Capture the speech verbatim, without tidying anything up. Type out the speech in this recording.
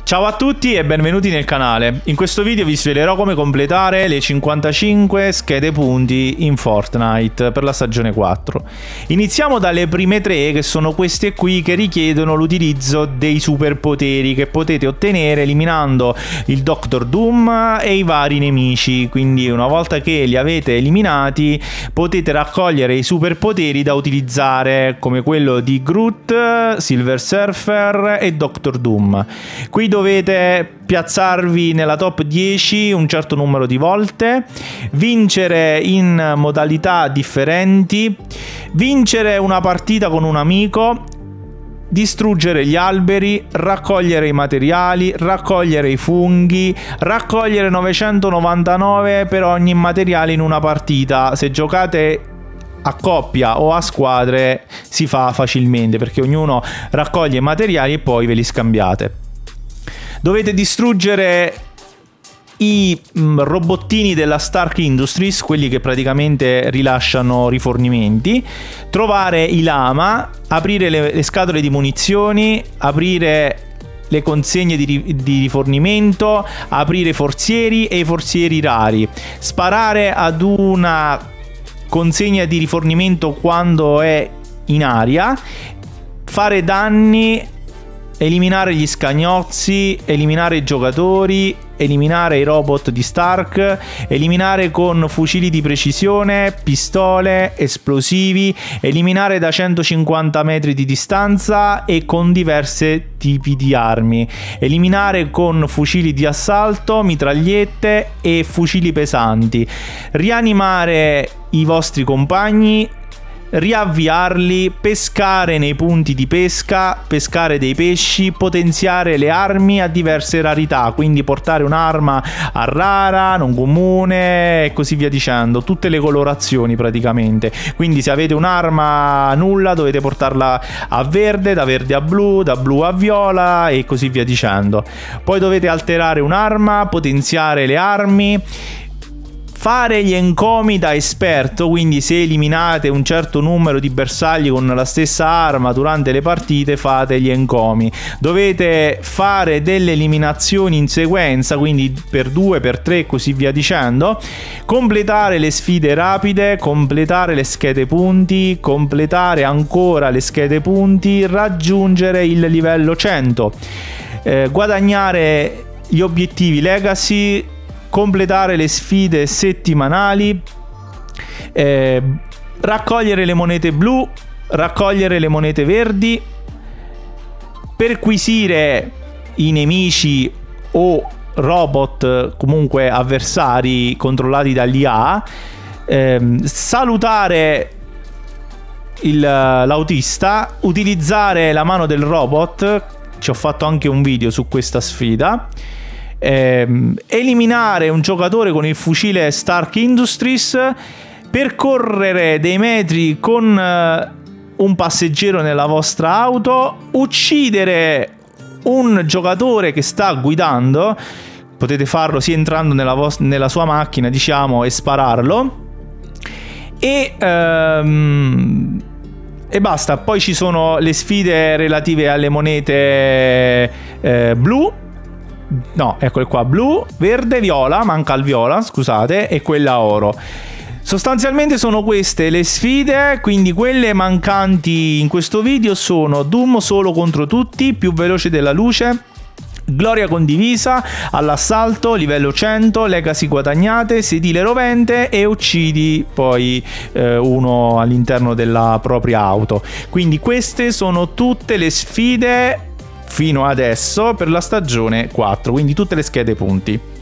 Ciao a tutti e benvenuti nel canale. In questo video vi svelerò come completare le cinquantacinque schede punti in Fortnite per la stagione quattro. Iniziamo dalle prime tre, che sono queste qui, che richiedono l'utilizzo dei superpoteri che potete ottenere eliminando il Doctor Doom e i vari nemici. Quindi una volta che li avete eliminati potete raccogliere i superpoteri da utilizzare, come quello di Groot, Silver Surfer e Doctor Doom. Qui dovete piazzarvi nella top dieci un certo numero di volte, vincere in modalità differenti, vincere una partita con un amico, distruggere gli alberi, raccogliere i materiali, raccogliere i funghi, raccogliere novecentonovantanove per ogni materiale in una partita. Se giocate a coppia o a squadre si fa facilmente, perché ognuno raccoglie i materiali e poi ve li scambiate. Dovete distruggere i mm, robottini della Stark Industries, quelli che praticamente rilasciano rifornimenti, trovare i lama, aprire le, le scatole di munizioni, aprire le consegne di, di rifornimento, aprire i forzieri e i forzieri rari, sparare ad una consegna di rifornimento quando è in aria, fare danni, eliminare gli scagnozzi, eliminare i giocatori, eliminare i robot di Stark, eliminare con fucili di precisione, pistole, esplosivi, eliminare da centocinquanta metri di distanza e con diversi tipi di armi, eliminare con fucili di assalto, mitragliette e fucili pesanti, rianimare i vostri compagni, riavviarli, pescare nei punti di pesca, pescare dei pesci, potenziare le armi a diverse rarità, quindi portare un'arma a rara, non comune e così via dicendo, tutte le colorazioni praticamente. Quindi se avete un'arma nulla dovete portarla a verde, da verde a blu, da blu a viola e così via dicendo. Poi dovete alterare un'arma, potenziare le armi, fare gli encomi da esperto, quindi se eliminate un certo numero di bersagli con la stessa arma durante le partite fate gli encomi. Dovete fare delle eliminazioni in sequenza, quindi per due, per tre e così via dicendo, completare le sfide rapide, completare le schede punti, completare ancora le schede punti, raggiungere il livello cento, eh, guadagnare gli obiettivi legacy, completare le sfide settimanali, eh, raccogliere le monete blu, raccogliere le monete verdi, perquisire i nemici o robot, comunque avversari controllati dall'I A, eh, salutare l'autista, utilizzare la mano del robot. Ci ho fatto anche un video su questa sfida. Eh, eliminare un giocatore con il fucile Stark Industries, percorrere dei metri con eh, un passeggero nella vostra auto, uccidere un giocatore che sta guidando, potete farlo sia entrando nella, nella sua macchina, diciamo, e spararlo, e ehm, e basta. Poi ci sono le sfide relative alle monete eh, blu. No, eccole qua, blu, verde, viola, manca il viola, scusate, e quella oro. Sostanzialmente sono queste le sfide, quindi quelle mancanti in questo video sono Doom solo contro tutti, più veloce della luce, gloria condivisa, all'assalto, livello cento, legacy guadagnate, sedile rovente e uccidi poi eh, uno all'interno della propria auto. Quindi queste sono tutte le sfide fino adesso per la stagione quattro, quindi tutte le schede punti.